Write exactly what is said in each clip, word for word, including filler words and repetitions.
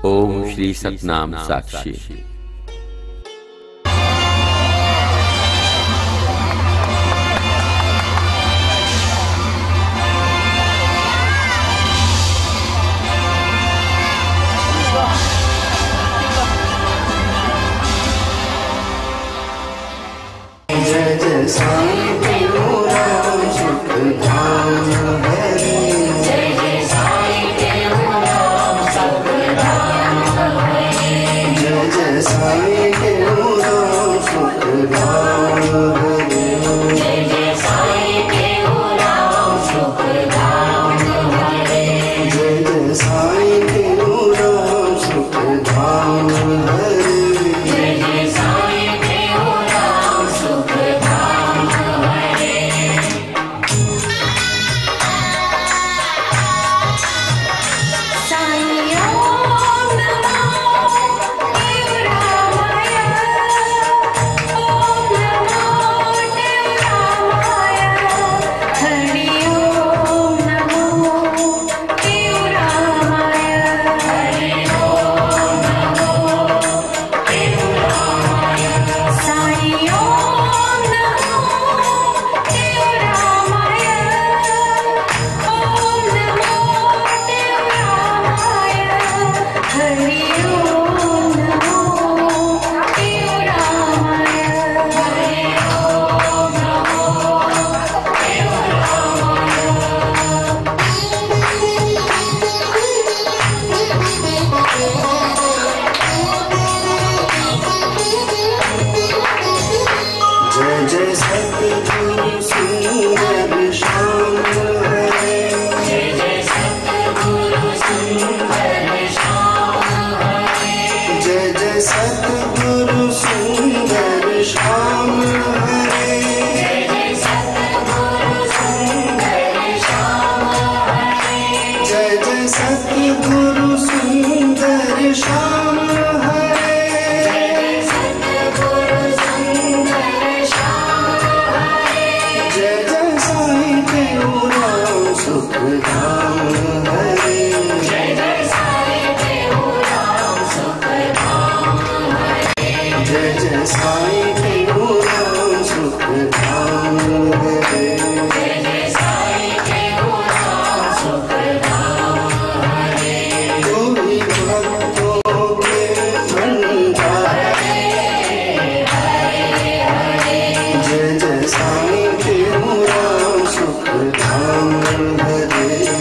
ओम श्री सतनाम साक्षी। जय जय साईं तेरो नाम सुख धाम हरे। जय जय साईं तेरो नाम सुख धाम हरे। जय जय साईं तेरो नाम सुख धाम हरे। जय जय साईं तेरो नाम सुख धाम हरे। जय जय साईं तेरो नाम सुख धाम हरे। जय जय साईं तेरो नाम सुख धाम हरे। साईं ओम नमो देवरामाय। ओम नमो देवरामाय। हरि ओम नमो देवरामाय। हरि ओम नमो देवरामाय। साईं ओम नमो देवरामाय। ओम नमो देवरामाय। हरि ओम नमो देवरामाय। हरि ओम जय जय सतगुरु सुंदर श्याम हरे। जय जय सतगुरु सुंदर श्याम हरे। जय जय सतगुरु सुंदर श्याम हरे। जय जय सतगुरु सुंदर श्याम हरे। जय जय सतगुरु सुंदर श्याम हरे। जय सतगुरु सुंदर श्याम हरे। जय जय साईं तेरो नाम सुख धाम हरे। जय जय साईं तेरो नाम सुख धाम हरे। जय जय साईं तेरो नाम सुख धाम हरे। जय जय साईं तेरो नाम सुख धाम हरे। गोरी भक्तों के भंडारे। जय जय साईं तेरो नाम सुख धाम हरे।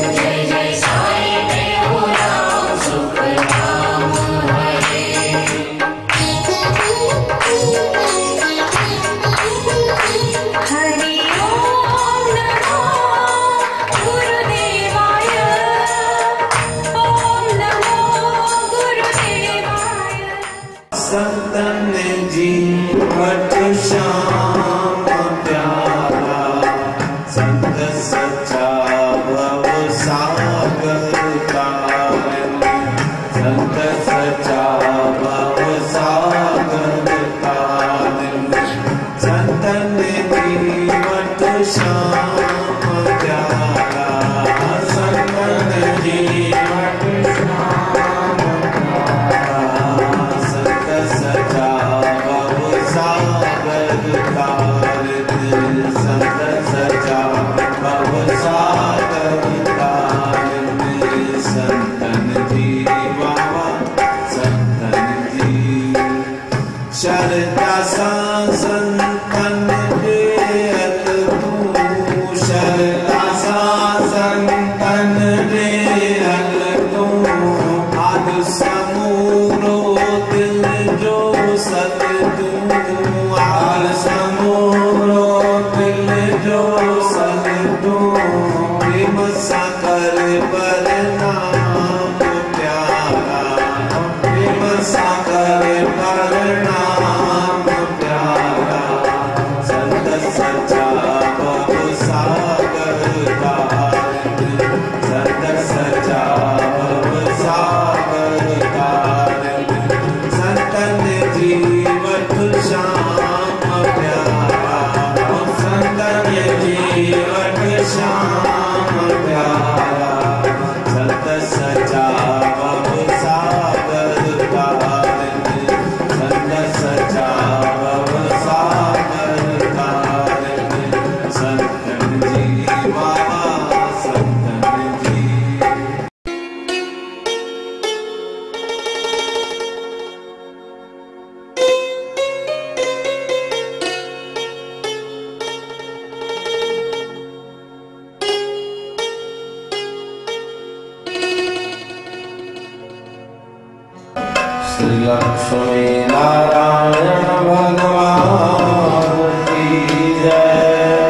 लक्ष्मी नारायण भगवान की जय।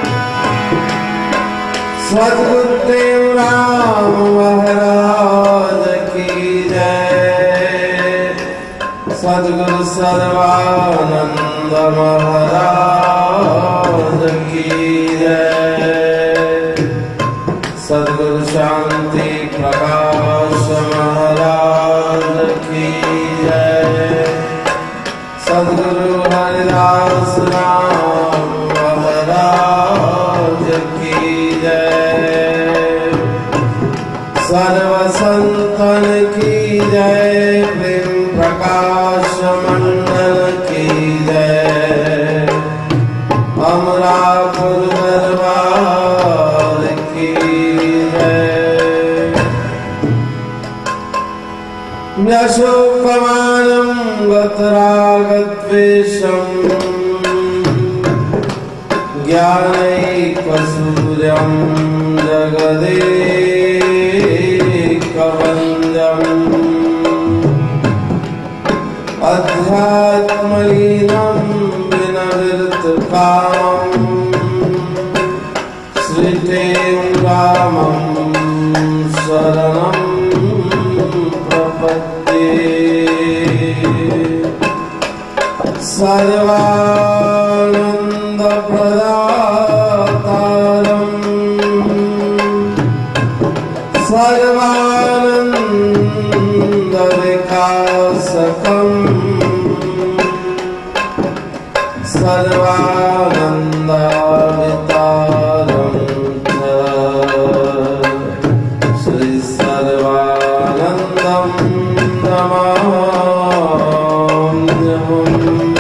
सद्गुरुदेव राम महाराज की जय। सद्गुरु सर्वानंद महाराज की जय। सद्गुरु शांति प्रकाश महाराज की जय। सद्गुरु हरिदास राम महाराज की जय। सर्व संतन की जय। प्रेम प्रकाश मंडल की जय। अमरापुर दरबार की जय। यशोकमानं गतरागद्वेषं ज्ञानैकसूर्यं जगदेकवन्द्यम् अध्यात्मलीनं विनविरतकामं श्रीतें रामं शरणं प्रपद्ये। सर्वानन्दप्रदातारं सर्वानन्दविकासकं सर्वानन्दावितारं श्री सर्वानन्दं नमाम्यहम्।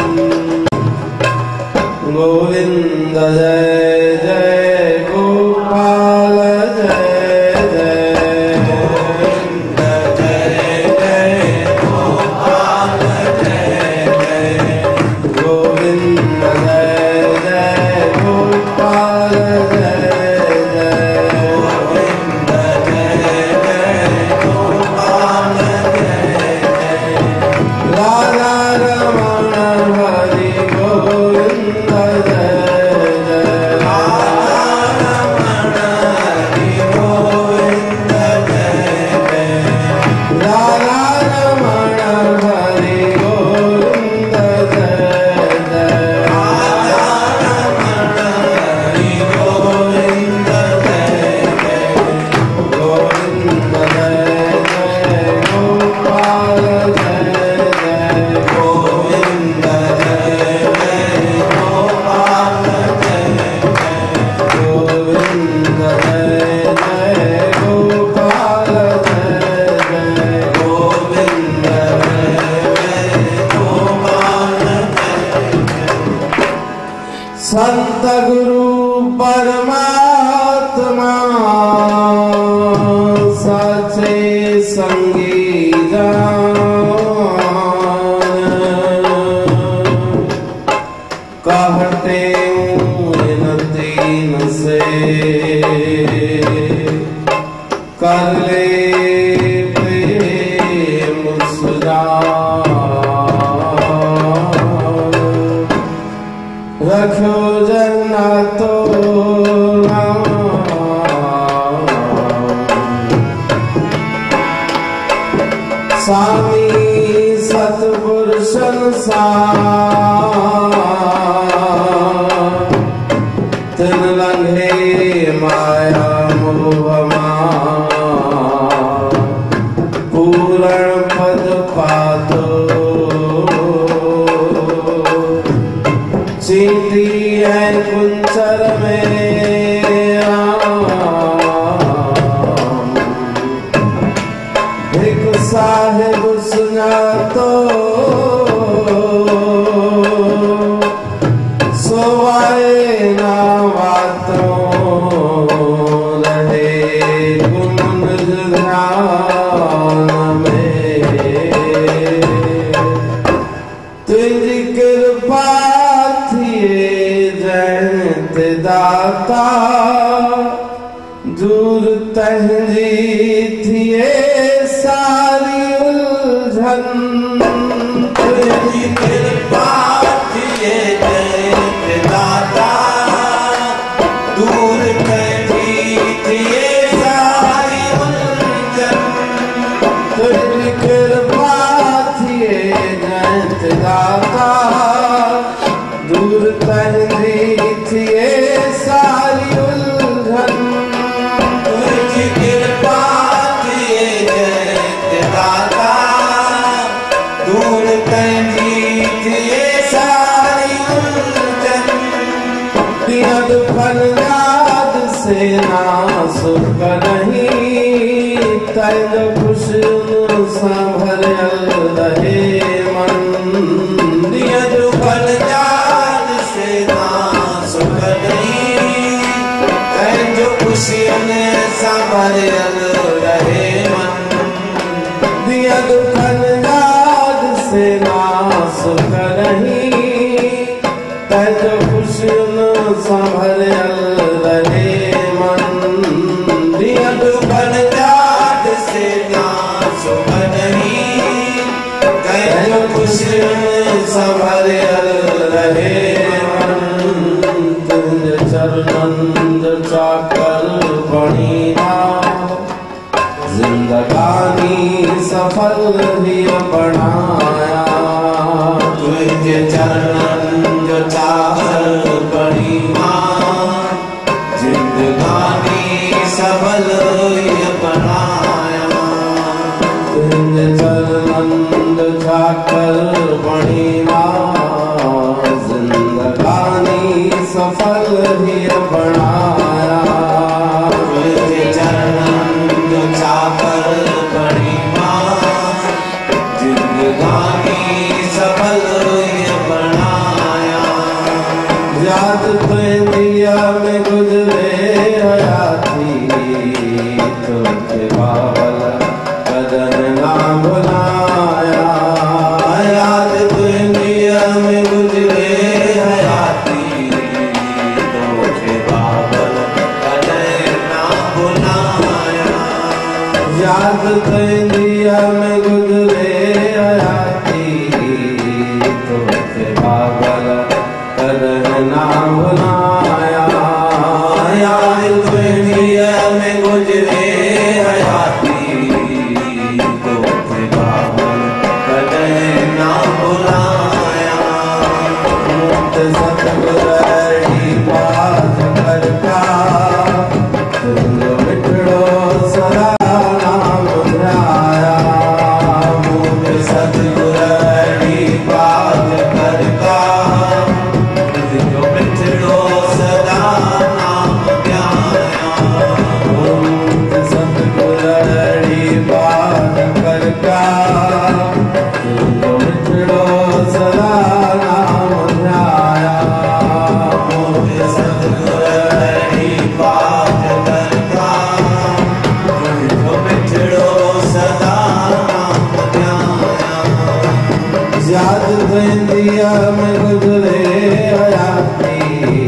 गोविंद जय जय गोपाल जय जय। गोविंद जय जय गोपाल जय जय। गोविंद जय जय गोपाल जय जय। गोविंद जय जय गोपाल जय जय। राधा रमण हरि गोविंद जय जय। राधा रमण हरि गोविंद जय जय। राधा रमण हरि गोविंद जय जय। राधा रमण हरि गोविंद जय जय। गोविंद जय जय गोपाल जय जय। गोविंद जय जय गोपाल जय जय। गोविंद जय जय गोपाल जय जय। गोविंद जय जय गोपाल जय जय। संत गुरु परमात्मा साचे संगी जान। कहते इन तीन से कर ले प्रेम सुजान। रखो जन्नतो स्वामी सतपुरुष संसार। तिन लंघे माया मोह मार। पूर्ण पद पातो चींटी है कुंचर में राम। एक साहिब सुना तो सोवाए ना बातों रहे गुण ध्यान में। तुझी कृपा थिए जयंत दाता। दूर तहजी थिए सारी उलझन तुझी कृपा थिए जय दाता दूर करी थिए सारी उलझन तुझी कृपा थिए जय दाता दूर करी थिए सारी उलझन तुझी कृपा थिए जय दाता दूर करी थिए सारी उलझन दियद फरियाद से ना सुख नहीं तैन खुशियों सा भरल रहे मन दियद फरियाद से ना सुख नहीं तैन जो खुशियों सा भरल रहे मन दियद फरियाद से ना सुख नहीं तैन खुशियों सा भरल रहे मन दियद फरियाद से ना सुख नहीं तैन खुशियों सा भरल रहे चरणंद चाकर बणीना जिंदगानी सफल ही बनाया तुझे चरणन जो चाहर बड़ी माँ जिंदगानी सफल ये बनाया तुझे चरणंद चाकर बणीना जिंदगानी सफल ही बनाया तुझे चरणन जो चाहर बड़ी माँ जिंदगानी सफल ये बनाया याद तो दिया में गुजरे हयाती तुझे बाबल कदर ना भुलाया याद दुनिया में गुजरे हयाती तुझे बाबल कदर ना भुलाया याद तो दिया में गुजरे हयाती तुझे बाबल कदर ना भुलाया याद दुनिया में गुजरे हयाती तुझे बाबल कदर ना भुलाया मुक्त सतगुरड़ी बाज करता तुम मिठड़ो सदा नाम ध्याया मुझ सतगुरड़ी बात करता जो मिठड़ो सदा नाम ध्याया मुक्त सतगुरड़ी बाज करता तुम मिठड़ो सदा नाम ध्याया मुझ सतगुरड़ी बात करता जो मिठड़ो सदा नाम ध्याया याद दिया में गुजरे हयाती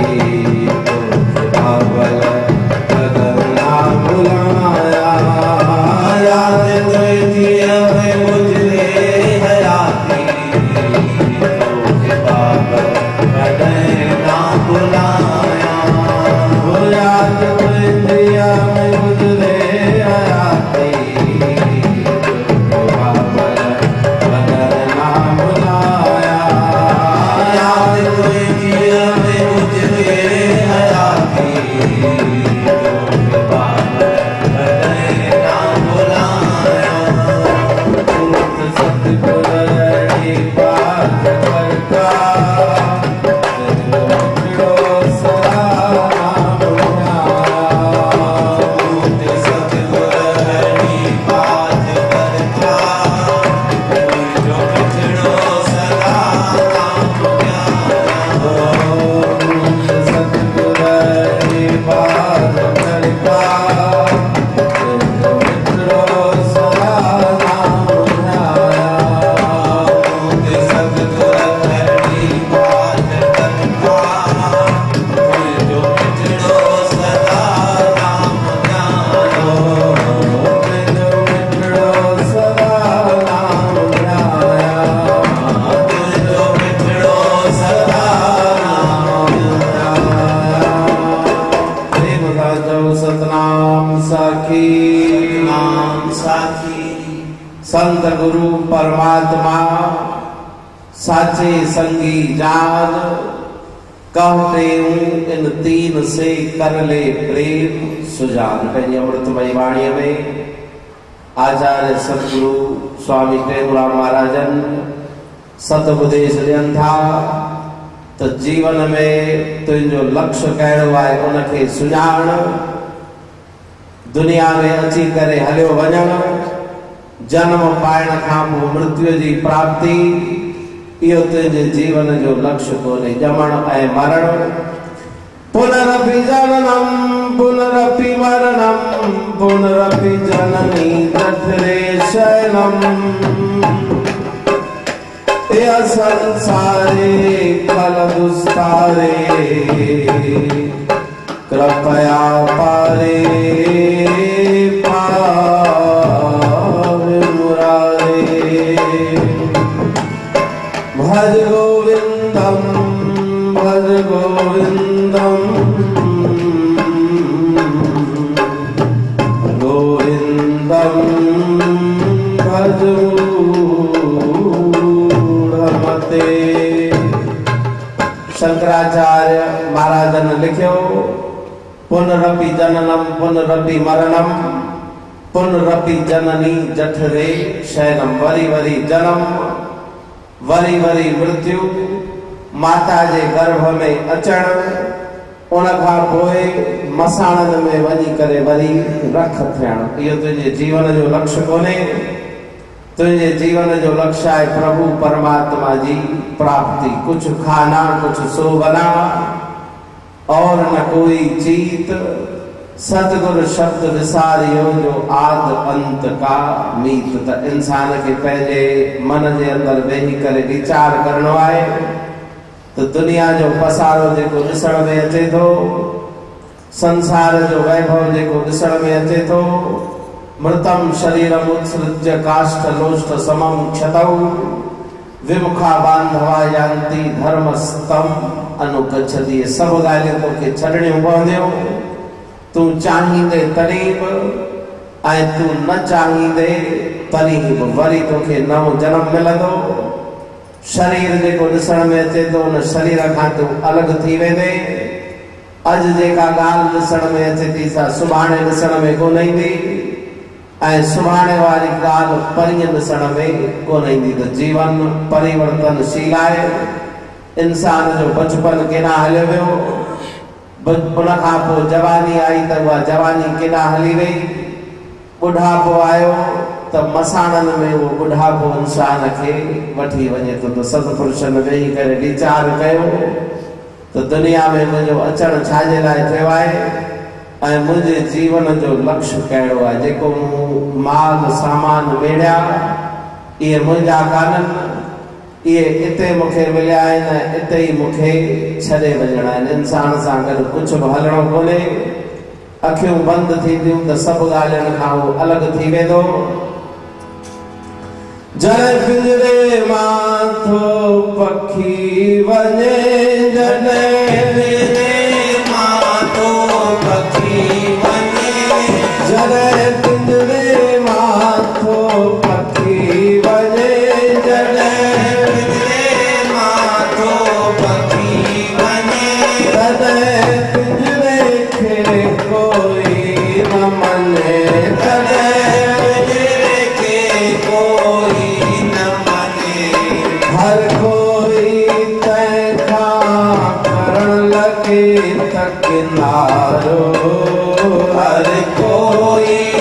तुझे बाबल कदर ना भुलाया याद दुनिया में गुजरे हयाती तुझे बाबल कदर ना भुलाया वो याद दिया में गुजरे हयाती तुझे बाबल कदर ना भुलाया याद साखी नाम साखी संत गुरु परमात्मा साचे संगी जान कहते हूँ इन तीन से कर ले प्रेम सुजान। पंहिंजी अमृतमयी वाणीअ में आचार्य सतगुरु स्वामी टेऊराम महाराजन सतुपदेश ॾियनि था त जीवन में तुंहिंजो लक्ष्य कहिड़ो आहे उनखे सुञाण। दुनिया में अची करे हलियो वञण, जन्म पाइण खां पोइ मृत्यु जी प्राप्ति, इहो तुंहिंजे जीवन जो लक्ष्य कोन्हे। ॼमण ऐं मरण, पुनरपि जननम पुनरपि मरणम पुनरपि जननी जठरे शयनम। यह संसारे फल दुस्तारे कृपया पारे पावे मुरारे। भज गोविंदम भज गोविंदम गोविंदम भज मूढ़मते। शंकराचार्य महाराज ने लिखियो पुनरपि जननम पुनरपि मरणम पुनरपि जननी जठरे शयनम। वरी वरी जन्म, वरी वरी मृत्यु, माता जे गर्भ में अचण, उन खां पोइ मसाणनि में वञी करे वरी रख थियण। इहो तुंहिंजे जीवन जो लक्ष्य कोन्हे। तुझे जीवन जो लक्ष्य है प्रभु परमात्मा जी प्राप्ति। कुछ खाना कुछ सोवना और न कोई चीत। सतगुरु शब्द विसारियो जो आद अंत का मीत। त इंसान के पंहिंजे मन जे अंदर वेही करे विचार करणो आहे तो दुनिया जो पसारो जेको ॾिसण में अचे थो, संसार जो वैभव जेको ॾिसण में अचे थो, मृतम शरीरम उत्सृज्य काष्ठ लोष्ट समम क्षतौ विमुखा बांधवा यान्ति धर्मस्तम अनुगच्छति। सब ॻाल्हियूं तोखे छॾणियूं पवंदियूं। तूं चाहींदे तॾहिं बि ऐं तूं न चाहींदे तॾहिं बि वरी तोखे नओं जनम मिलंदो। शरीर जेको ॾिसण में अचे थो उन शरीर खां तूं अलॻि थी वेंदे। अॼु जेका ॻाल्हि ॾिसण में अचे थी सा सुभाणे ॾिसण में कोन ईंदी ऐं सुभाणे वारी ॻाल्हि परीहं ॾिसण में कोन ईंदी। त जीवन परिवर्तनशील आहे। इंसान जो बचपन केॾांहुं हलियो वियो, उन खां पोइ जवानी आई त उहा जवानी केॾांहुं हली वई, ॿुढापो आयो त मसाणनि में उहो ॿुढापो इंसान खे वठी वञे थो। त सतपुरुषनि वेही करे वीचार कयो त दुनिया में मुंहिंजो अचणु छाजे लाइ थियो आहे ऐं मुंहिंजे जीवन जो लक्ष्य कहिड़ो आहे। जेको मूं माल सामान मेड़िया इहे मुंहिंजा कान्हनि, इहे इते मूंखे मिलिया आहिनि, इते ई मूंखे छॾे वञणा आहिनि। इंसान सां गॾु कुझु बि हलणो कोन्हे। अखियूं बंदि थींदियूं त सभु ॻाल्हियुनि खां उहो अलॻि थी वेंदो। जॾहिं पिंजरे मां थो पखी वञे, जॾहिं पिंजरे मां थो पखी वञे, जॾहिं पिंजरे मां थो पखी वञे, जॾहिं पिंजरे मां थो पखी वञे, तॾहिं पिंजरे खे कोई न मञे, तॾहिं पिंजरे खे कोई न मञे। हर कोई तंहिंखां करण लॻे त किनारो, हर कोई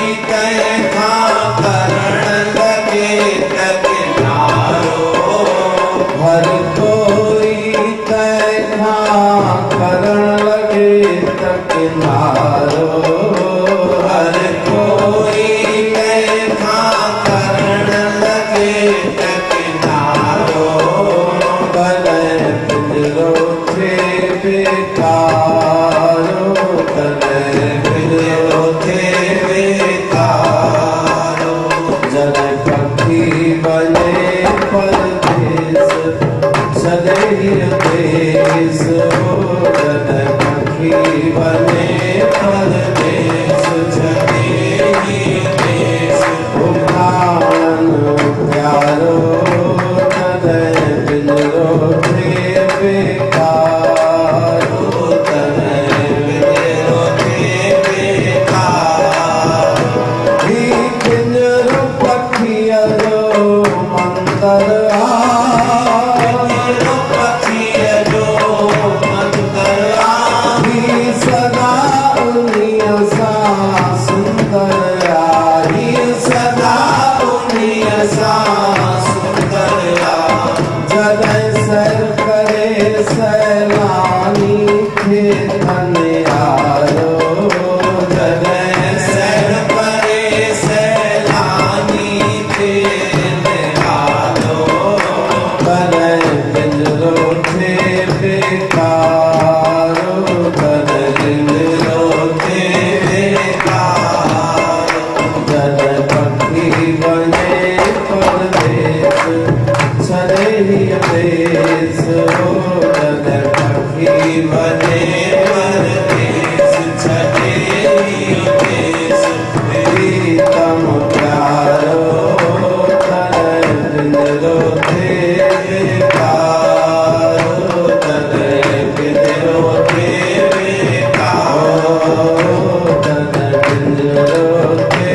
पिंजरो के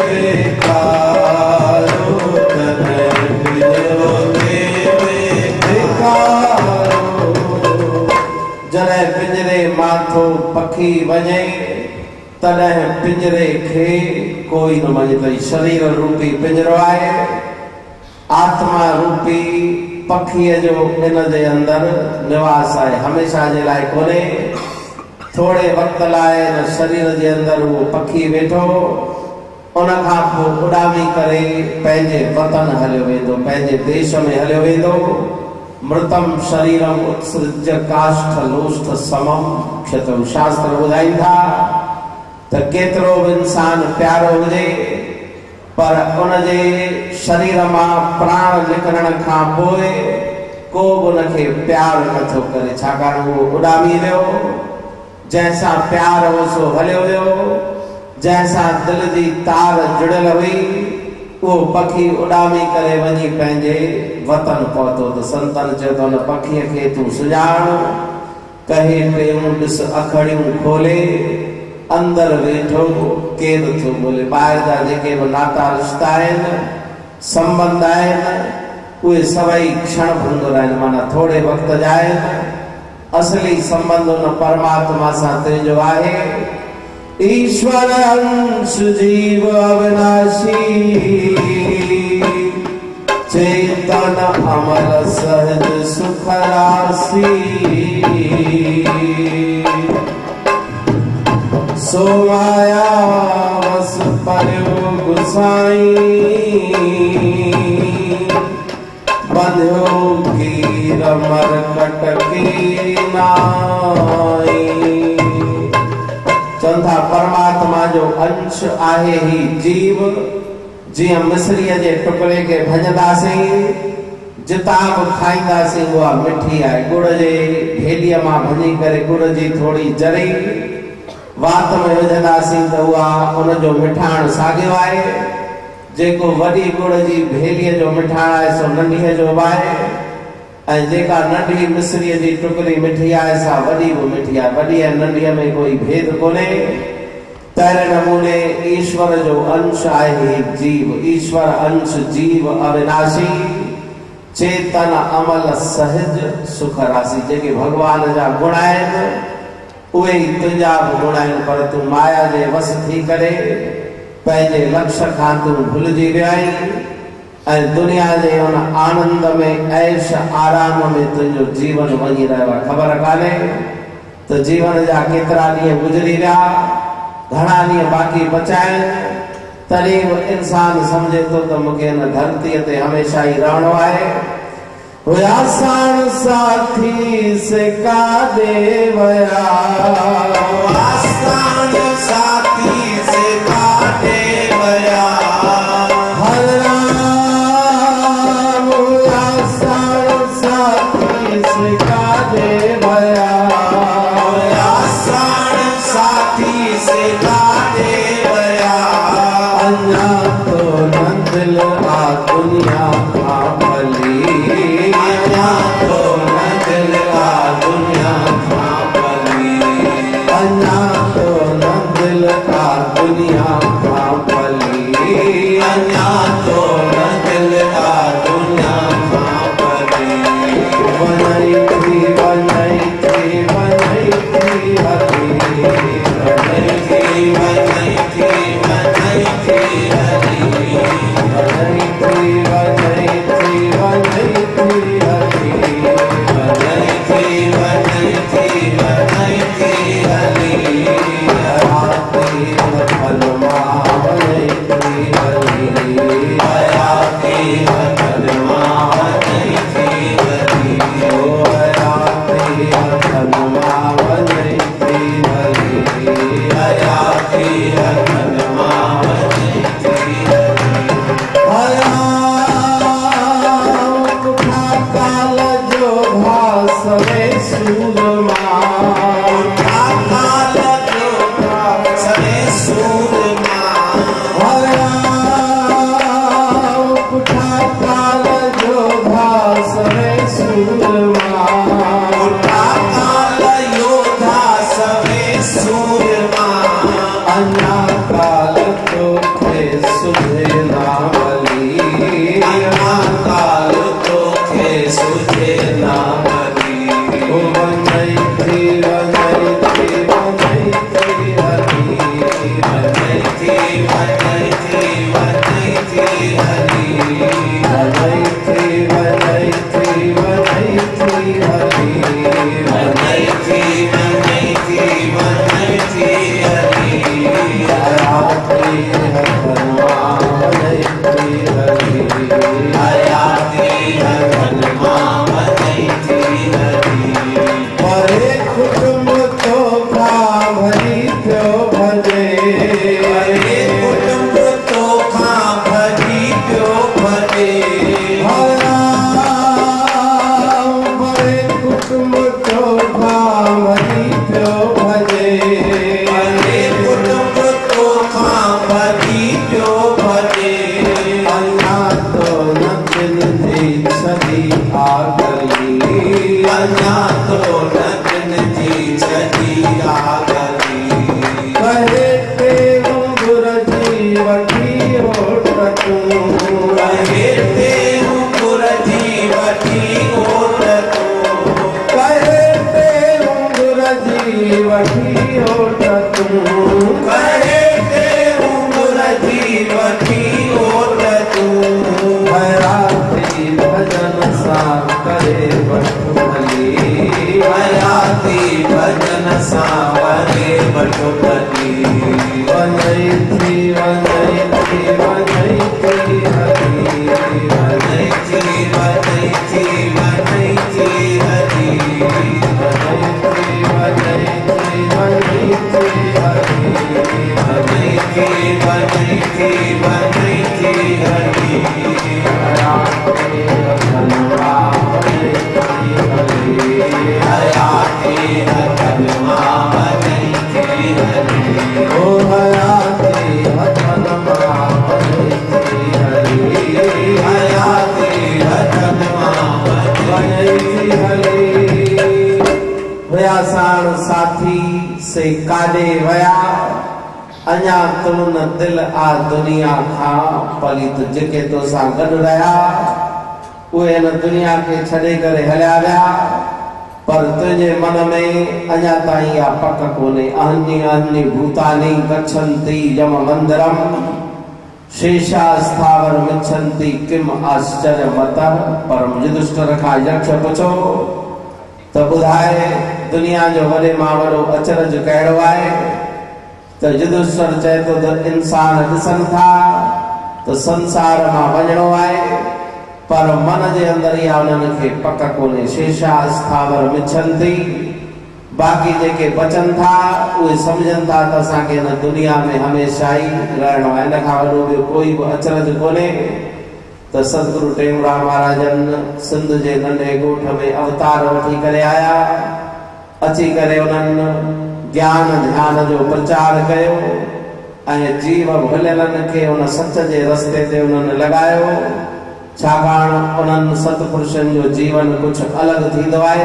बेकारो तॾहिं पिंजरो के बेकारो जॾहिं पिंजरे माथो पखी वञे तॾहिं पिंजरे खे कोई न मञे तई। शरीर रूपी पिंजरो आहे, आत्मा रूपी पखीअ जो इन जे अंदर निवास आहे, हमेशा जे लाइ कोन्हे। थोड़े वक्त लाइ इन शरीर जे अंदर वो पखी वेठो, उन खां पोइ उॾामी करे पंहिंजे वतन हलियो वेंदो, पंहिंजे देश में हलियो वेंदो। मृतम शरीरम उत्सृज्य काष्ठ लोष्ठ समम क्षतम। शास्त्र ॿुधाइनि था त केतिरो बि इंसान प्यारो हुजे पर उनजे शरीर मां प्राण निकिरण खां पोइ को बि उनखे प्यार नथो करे, छाकाणि उहो उॾामी वियो। जंहिंसां प्यार हो सो हलियो वियो, जंहिंसां दिल जी तार जुड़ियल हुई वो पखी उॾामी करे वञी पंहिंजे वतन पहुतो। त संतन चयो त उन पखीअ खे तूं सुञाण, कहे टेऊं ॾिस अखड़ियूं खोले, अंदर वेठो केरु थो बोले। ॿाहिरि जा जेके बि नाता रिश्ता आहिनि, संबंध आहिनि, उहे सभई क्षण भंगुर आहिनि, माना थोड़े वक्त जा आहिनि। असली संबंध उन परमात्मा सां तुंहिंजो आहे। ईश्वर अंश जीव अविनाशी, चेतन अमल सहज सुख राशि। सो माया बस पर्यो गुसाई, बंध्यो कीर मरकट की नाई। चंदा परमात्मा जो अंश आहे ही जीव। जीअं मिस्रीअ जे टुकड़े खे भञंदासीं, जितां बि खाईंदासीं उहा मिठी आहे। गुड़ जे भेलीअ मां भञी करे गुड़ जी थोड़ी जरी वात में विझंदासीं त उहा उनजो मिठाण साॻियो आहे। जेको वॾी गुड़ जी भेलीअ जो मिठाण आहे सो नंढीअ जो बि आहे, ऐं जेका नंढी मिस्रीअ जी टुकड़ी मिठी आहे सा वॾी बि मिठी आहे। वॾी ऐं नंढीअ में कोई भेद कोन्हे। तहिड़े नमूने ईश्वर जो अंश आहे जीव। ईश्वर अंश जीव अविनाशी, चेतन अमल सहज सुख राशि। जेके भगवान जा गुण आहिनि उहे ई तुंहिंजा बि गुण आहिनि, पर तूं माया जे वस थी करे पंहिंजे लक्ष्य खां तूं भुलिजी वियो आहीं ऐं दुनिया जे उन आनंद में ऐश आराम में तुंहिंजो जीवन वञी रहियो आहे। ख़बर कान्हे त जीवन जा केतिरा ॾींहं गुज़री विया, घणा ॾींहं बाक़ी बचा आहिनि। तॾहिं बि इंसान सम्झे थो त मूंखे हिन धरतीअ ते हमेशह ई रहणो आहे। हुया साण साथी से काॾे वया, आसान साथी से काटे वया। हर राम हुया साण साथी से काॾे वया, आसान साथी से काटे वया। अञा तो न दिल आ दुनिया खां भली, अञा तो न दिल आ दुनिया खां भली, अञा तो न वठी ओट तूं कहे ते उंगुर जी वठी ओट तूं कहे ते उंगुर जी वठी ओट तूं कहे ते उंगुर जी वठी ओट तूं हयाती भजन सा करे वठुमली हयाती भजन सा करे वठुमली वनई थी वनई थी वनई थी हरी वनई थी वनई थी वनई थी हरी वनई थी वनई थी वनई थी हरी वनई थी वनई थी वनई थी हरी हयाती भजनवा वनई थी हरी हयाती भजनवा वनई थी हरी ओ हयाती भजनवा वनई थी हरी हयाती भजनवा वनई थी हरी वया साण साथी से काडे वया अञा तू न दिल आ दुनिया खां पली तो जेके तो सां गॾु रहिया उहे हिन दुनिया खे छॾे करे हलिया विया पर तुंहिंजे मन में अञा ताईं इहा पक कोन्हे अहन्य अहन्य भूतानि गच्छन्ति यम मंदिरम शेषा स्थावर मिच्छन्ति किम आश्चर्यमतः परम युधिष्ठिर खां यक्ष पुछो त ॿुधाए दुनिया जो वॾे मां वॾो अचरज कहिड़ो आहे त युधिष्ठिर चए थो त इंसान ॾिसनि था त संसार मां वञणो आहे पर मन जे अंदर इहा उन्हनि खे पक कोन्हे शेषा स्थावर मिच्छन्ति बाक़ी जेके बचनि था उहे सम्झनि था त असांखे हिन दुनिया में हमेशह ई रहणो आहे हिन खां वॾो ॿियो कोई बि अचरज कोन्हे त सतगुरु टेऊंराम महाराजन सिंध जे नंढे ॻोठ में अवतार वठी करे आया अची करे उन्हनि ज्ञान ध्यान जो प्रचार कयो ऐं जीव भुलियलनि खे उन सच जे रस्ते ते उन्हनि लॻायो छाकाणि उन्हनि सतपुरुषनि जो जीवन कुझु अलॻि थींदो आहे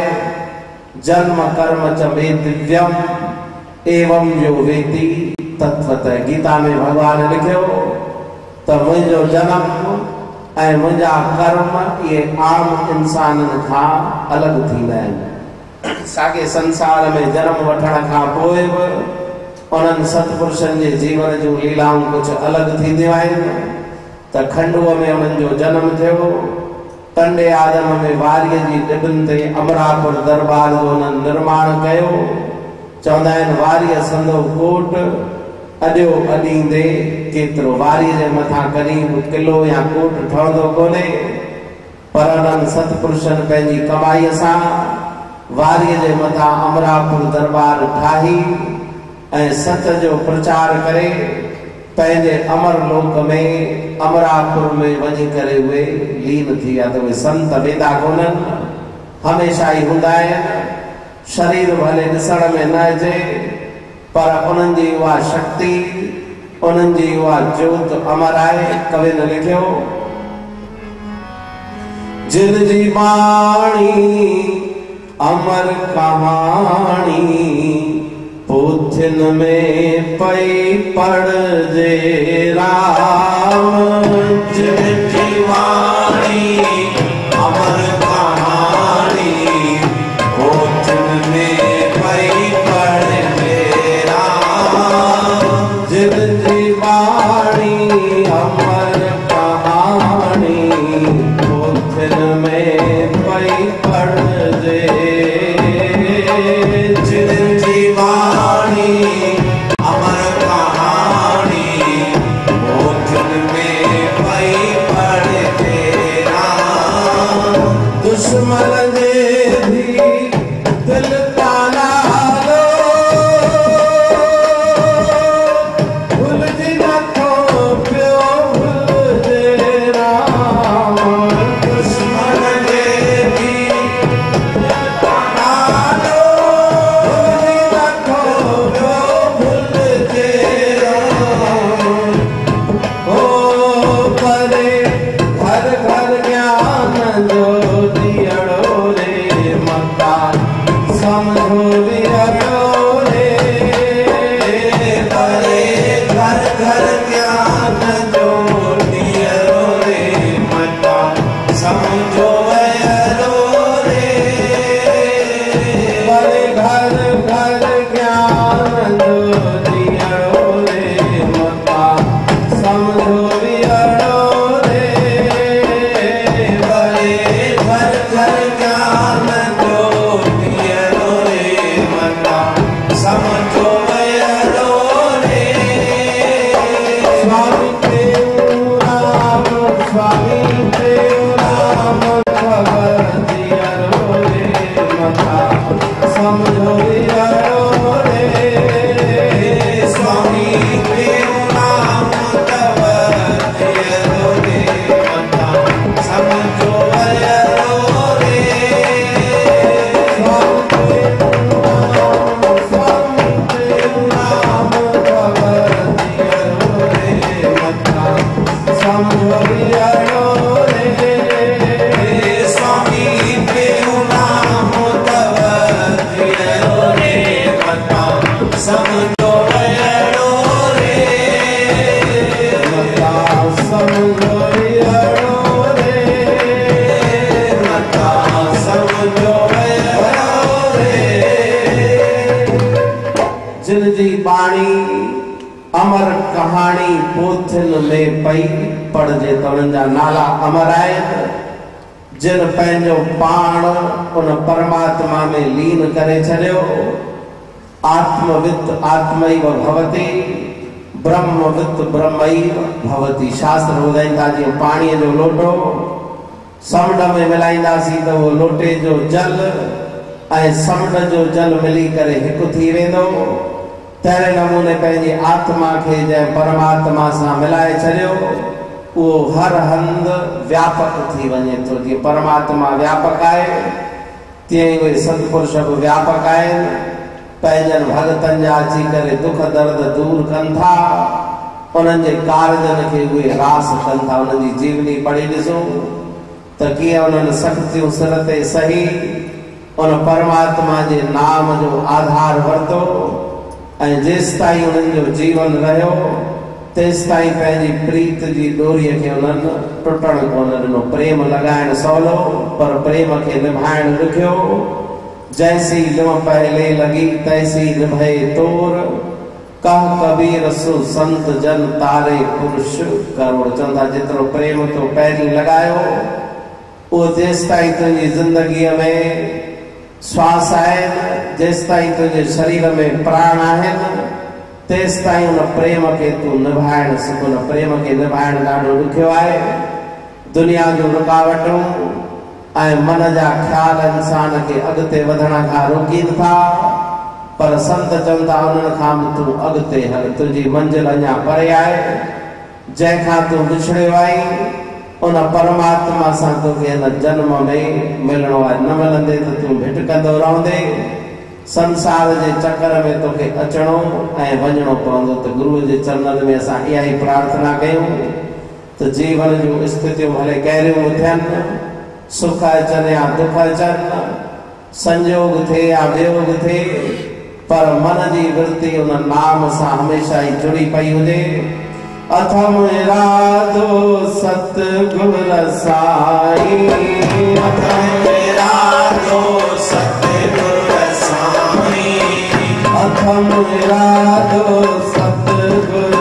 जन्म कर्म च मे दिव्यम एवं जो वेति तत्वतः गीता में भगवान लिखियो त मुंहिंजो जनम ऐं मुंहिंजा कर्म इहे आम इंसाननि खां अलॻि थींदा आहिनि साॻे संसार में जनम वठण खां पोइ बि उन्हनि सतपुरुषनि जे जीवन जूं लीलाऊं कुझु अलॻि थींदियूं आहिनि त खंडूअ में उन्हनि जो जनम थियो टंडे आदम में वारीअ जी ॾिबनि ते अमरापुर दरबार जो उन्हनि निर्माण कयो चवंदा आहिनि वारीअ संदो कोट अॼो अॾींदे केतिरो वारीअ जे मथां कॾहिं बि किलो या कोट ठहंदो कोन्हे पर उन्हनि सतपुरुषनि पंहिंजी कमाईअ सां वारीअ जे मथां अमरापुर दरबार ठाही ऐं सच जो प्रचार करे पंहिंजे अमर लोक में अमरापुर में वञी करे उहे लीन थी विया त उहे संत वेंदा कोन्हनि हमेशह ई हूंदा आहिनि शरीर भले ॾिसण में न अचे पर उन्हनि जी उहा शक्ति उन्हनि जी उहा जोत अमर आहे कवि ने लिखियो जिन जी बाणी अमर कहानी पोथिन में पई पढ़ जे राम जिन जी वाणी अमर कहानी पोथिन में पई पढ़ जे राम जिन जी बाणी अमर कहानी पोथिन में पई पढ़ जे जिन जी वाणी अमर कहानी पोथिन में पई पढ़ जे राम दुश्मन जे भी दिल ताला लो भूल जी नथो पियो भूल जे राम दुश्मन जे भी तालो भूल जी नथो पियो भूल जे राम ओ परे घर घर ज्ञान जो दियड़ो पुराणी पोथियुनि में पई पढ़जे त उन्हनि जा नाला अमर आहिनि। जिन पंहिंजो पाण उन परमात्मा में लीन करे छॾियो। आत्मवित् आत्मैव भवति, ब्रह्मवित् ब्रह्मैव भवति। शास्त्र ॿुधाईंदा जीअं पाणीअ जो लोटो समुंड में मिलाईंदासीं त उहो लोटे जो जल ऐं समुंड जो जल मिली करे हिकु थी वेंदो। तहिड़े नमूने पंहिंजी आत्मा खे जंहिं परमात्मा सां मिलाए छॾियो उहो हर हंधि व्यापक थी वञे थो। जीअं परमात्मा व्यापक आहे तीअं ई उहे सतपुरुष बि व्यापक आहिनि। पंहिंजनि भगतनि जा अची करे दुख दर्द दूर कनि था। उन्हनि जे कारजनि खे उहे रास कनि था। उन्हनि जी जीवनी पढ़ी ॾिसो त कीअं उन्हनि सख़्तियूं सिर ते सही उन परमात्मा जे नाम जो आधार वरितो ऐं जेसि ताईं उन्हनि जो जीवन रहियो तेसि ताईं पंहिंजी प्रीत जी डोरीअ खे उन्हनि टुटणु कोन ॾिनो। प्रेम लॻाइणु सवलो पर प्रेम खे निभाइणु ॾुखियो। जैसी लिम पहले लगी तैसी निभे तोर, कह कबीर सु संत जन तारे पुरुष करोड़। चवंदा जेतिरो प्रेम तो पहिरीं लॻायो उहो जेसि ताईं तुंहिंजी ज़िंदगीअ में श्वास आहिनि, जेसि ताईं तुंहिंजे शरीर में प्राण आहिनि तेसि ताईं उन प्रेम खे तूं निभाइणु सिख। उन प्रेम खे निभाइणु ॾाढो ॾुखियो आहे। दुनिया जूं रुकावटूं ऐं मन जा ख़्याल इंसान खे अॻिते वधण खां रोकीनि था, पर संत चवनि था उन्हनि खां बि तूं अॻिते हल। तुंहिंजी मंज़िल अञा परे आहे। जंहिंखां तूं विछड़ियो आहीं उन परमात्मा सां तोखे हिन जन्म में मिलणो आहे। न मिलंदे त तूं भिटकंदो रहंदे। संसार जे चक्कर में तोखे अचणो ऐं वञणो पवंदो। त गुरूअ जे चरणनि में असां इहा ई प्रार्थना कयूं त जीवन जूं स्थितियूं भले कहिड़ियूं थियनि, सुख अचनि या दुख अचनि, संयोग थिए या वियोग थिए, पर मन जी वृत्ति उन नाम सां हमेशा ई जुड़ी पई हुजे। अथम इरादो सतगुर साईं, अथम इरादो सतगुर साईं, अथम इरादो सतगुर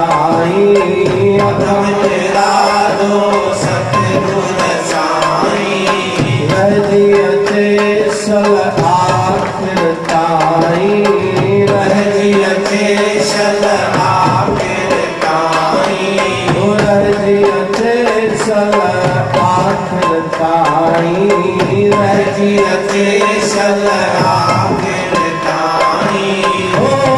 साईं, अथम इरादो सतगुर साईं। रहजी अचे सल आखिर ताईं, रहजी अचे सल आखिर रहजी अचे सल आखिर ताईं, रहजी अचे सल आखिर ताईं।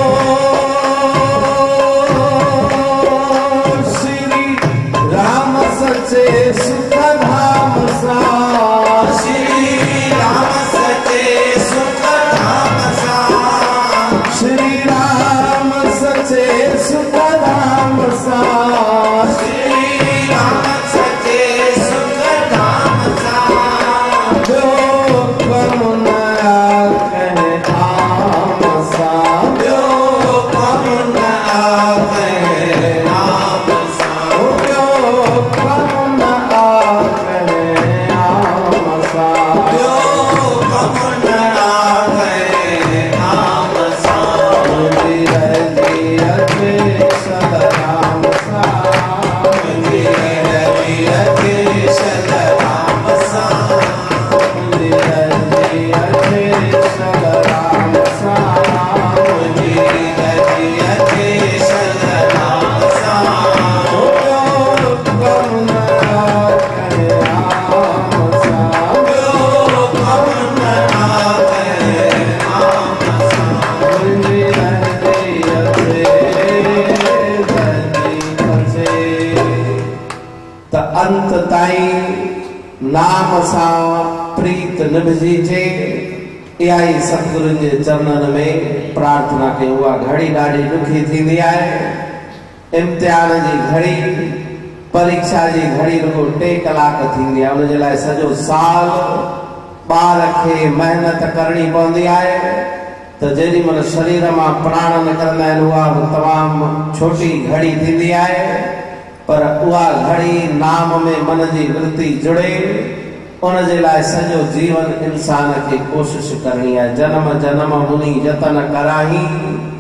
ओ श्री राम सचे सुख धाम सां, श्री राम सचे सुख धाम सां, श्री राम सचे सुख धाम सां, श्री राम सचे सुख धाम सां। जो कम न कहे आम सां, जो कम न आवे नाम सां, जो कम न कहे आम सां, जो कम न आवे नाम सां। मुंहिंजी रहजी अचे सल राम सां, मुंहिंजी रहजी अचे सल राम सां, मुंहिंजी रहजी अचे सल राम सां, मुंहिंजी रहजी अचे सल राम सां। जो कम न कहे आम सां, जो कम न आवे नाम सां। मुंहिंजी रहजी अचे रहजी अचे। त अंत ताईं नाम सां प्रीत निभजिजे। इहा ई सतगुरुनि जे चरणनि में प्रार्थना कयूं। उहा घड़ी ॾाढी ॾुखी थींदी आहे। इम्तिहान जी घड़ी, परीक्षा जी घड़ी रुगो टे कलाक थींदी आहे। उनजे लाइ सॼो साल ॿार खे महिनत करणी पवंदी आहे। त जेॾी महिल शरीर मां प्राण निकिरंदा आहिनि उहा बि तमामु छोटी घड़ी थींदी आहे, पर उहा घड़ी नाम में मन जी वृत्ति जुड़े उनजे लाइ सॼो जीवन इंसान खे कोशिश करणी आहे। जन्म जन्म मुनी जतन कराही,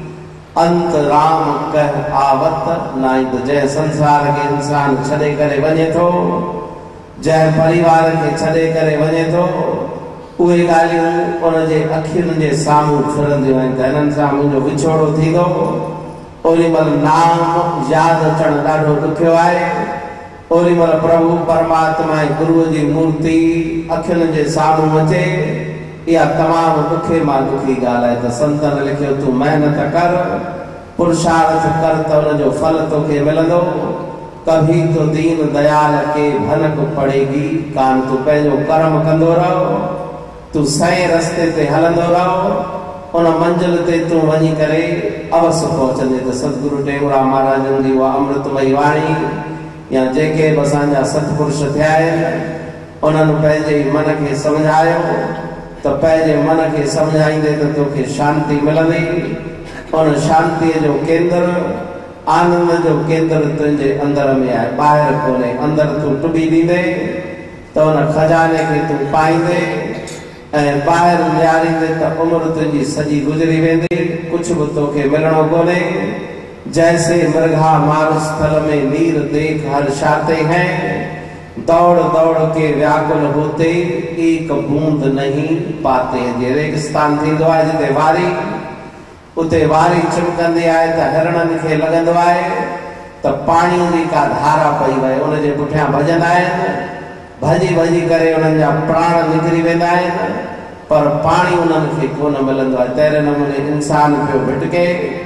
अंत राम कह आवत नाई तो जय संसार के इंसान छॾे करे वञे थो, जय परिवार के छॾे करे वञे थो, उहे ॻाल्हियूं उनजे अखियुनि जे साम्हूं फिरंदियूं आहिनि त हिननि सां मुंहिंजो विछोड़ो थींदो। ओॾी महिल नाम यादि अचणु ॾाढो ॾुखियो आहे। ओॾी महिल प्रभु परमात्मा ऐं गुरूअ जी मूर्ति अखियुनि जे साम्हूं अचे, इहा तमामु ॾुखे मां ॾुखी ॻाल्हि आहे। त संतनि लिखियो तूं महिनत कर, पुरुषार्थ कर त उनजो फल तोखे मिलंदो। कभी तो दीन दयाल के भनक पड़ेगी, कान तूं पंहिंजो कर्म कंदो रहो, तूं सही रस्ते ते हलंदो रहो, उन मंजिल ते तूं वञी करे अवश्य पहुचंदे। त सतगुरु टेऊंराम महाराजनि जी उहा अमृतमयी वाणी या जेके बि असांजा सतपुरुष थिया आहिनि उन्हनि पंहिंजे मन खे सम्झायो त पंहिंजे मन खे सम्झाईंदे त तोखे शांती मिलंदी। उन शांतीअ जो केंद्र, आनंद जो केंद्र तुंहिंजे अंदर में आहे, ॿाहिरि कोन्हे। अंदर तूं टुॿी ॾींदे त उन खजाने खे तूं पाईंदे ऐं ॿाहिरि निहारींदे त उमिरि तुंहिंजी सॼी गुज़री वेंदी, कुझु बि तोखे मिलणो कोन्हे। जैसे मृगा मारुस्थल में नीर देख हर्षाते हैं, दौड़ दौड़ के व्याकुल होते एक बूंद नहीं पाते। जे रेगिस्तान थींदो आहे जिते वारी, उते वारी चिमकंदी आहे त हिरणनि खे लॻंदो आहे त पाणीअ जी का धारा पई वहे, उनजे पुठियां भॼंदा आहिनि, भॼी भॼी करे उन्हनि जा प्राण निकिरी वेंदा आहिनि, पर पाणी उन्हनि खे कोन मिलंदो आहे। तहिड़े नमूने इंसान पियो भिटके,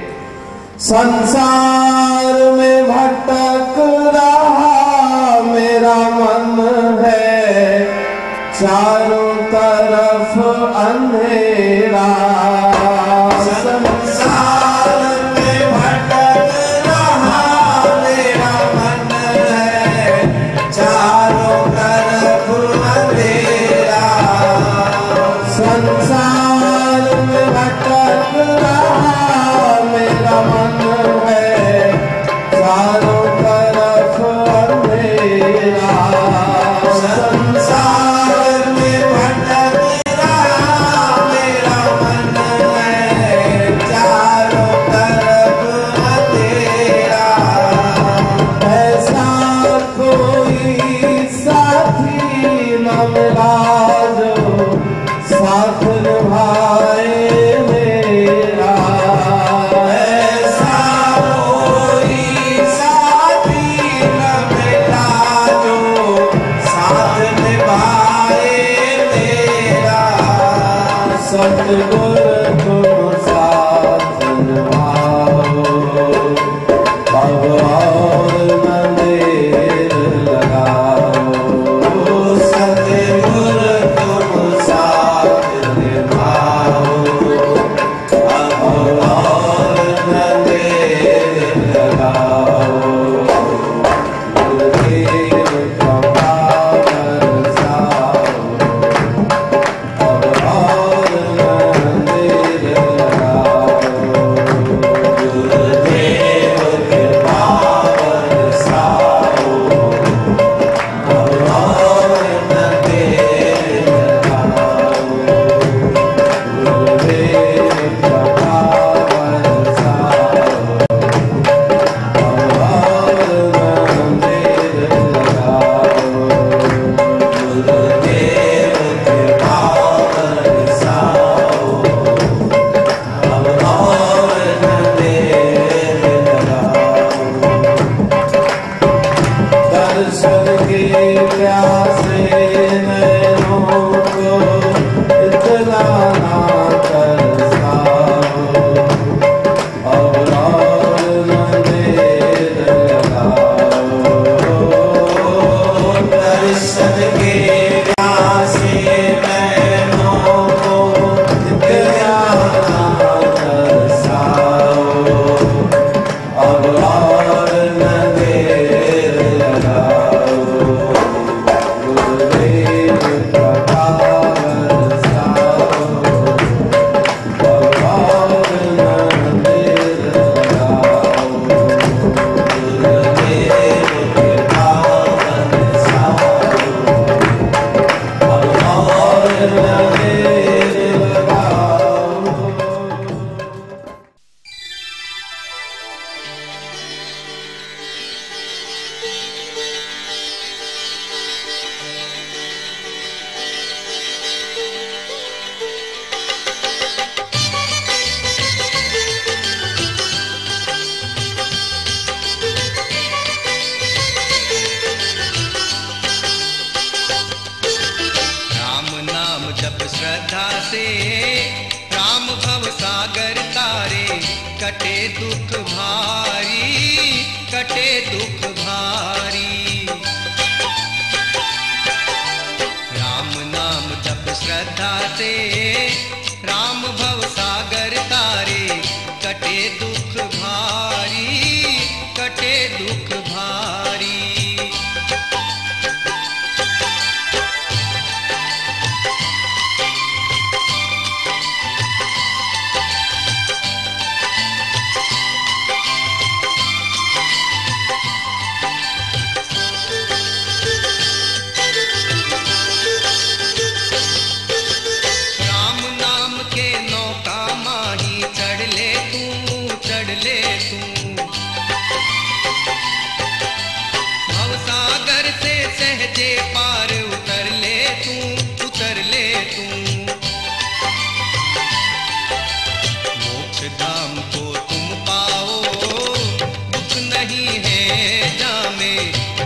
संसार में भटक रहा मेरा मन है, चारों तरफ अंधेरा। संसार में भटक रहा मेरा मन है, चारों तरफ अंधेरा। संसार में भटक रहा मेरा मन है, चारों तरफ अंधेरा। संसार में भटक रहा मेरा मन है, चारों तरफ अंधेरा। ऐसा कोई साथी न मिला जो साथ निभाए मेरा। ऐसा कोई साथी न मिला जो साथ निभाए मेरा। सतगुर तुम साथ निभाओ, अब और न देर लगाओ। सतगुर तुम साथ निभाओ, अब और न देर लगाओ। गुरुदेव कृपा बरसाओ, अब और न देर लगाओ। गुरुदेव कृपा बरसाओ, अब और न देर लगाओ। गुरुदेव कृपा बरसाओ, अब और न देर लगाओ। गुरुदेव कृपा बरसाओ, अब और न देर लगाओ। दर्शन के प्यासे नैनों को इतना ना तरसाओ, अब और न देर लगाओ। दर्शन के प्यासे नैनों को इतना ना तरसाओ, अब और न देर लगाओ।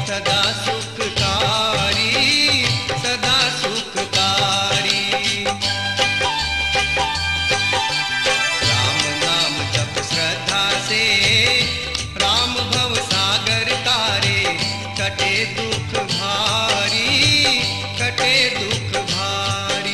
सदा सुखकारी सदा सुखकारी। राम नाम जप श्रद्धा से राम भव सागर तारे, कटे दुख भारी कटे दुख भारी।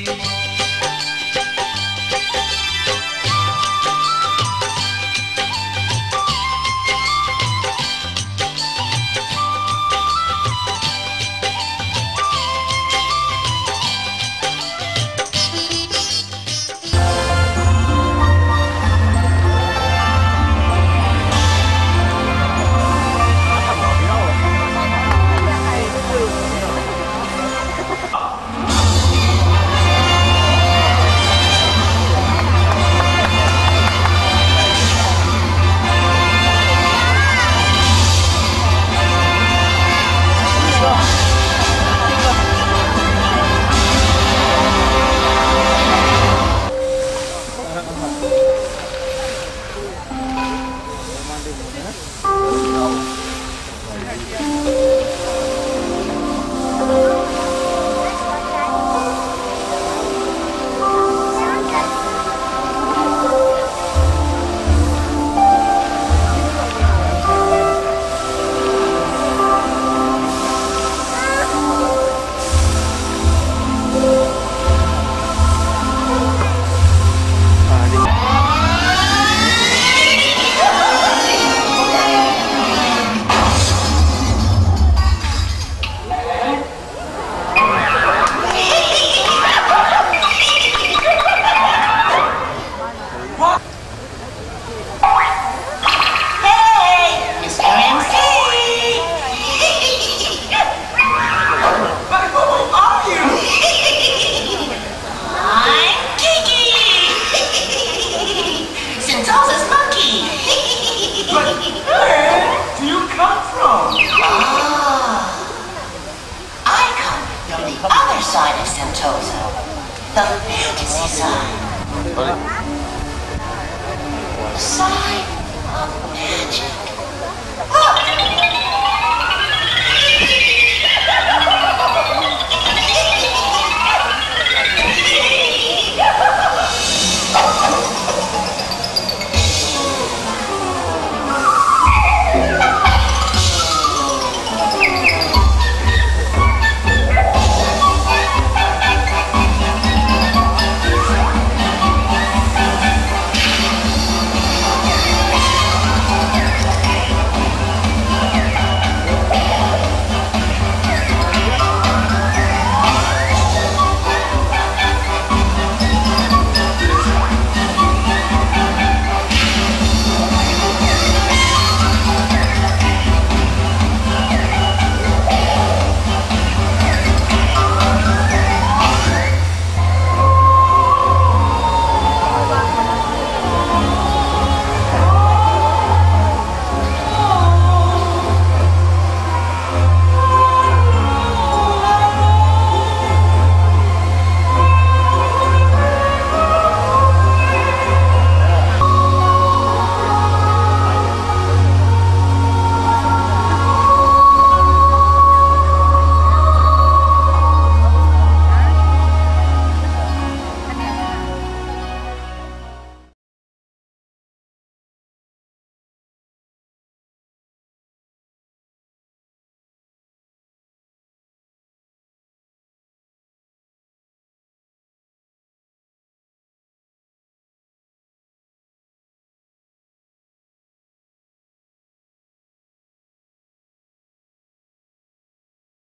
Side of Sentosa, the fantasy side. Side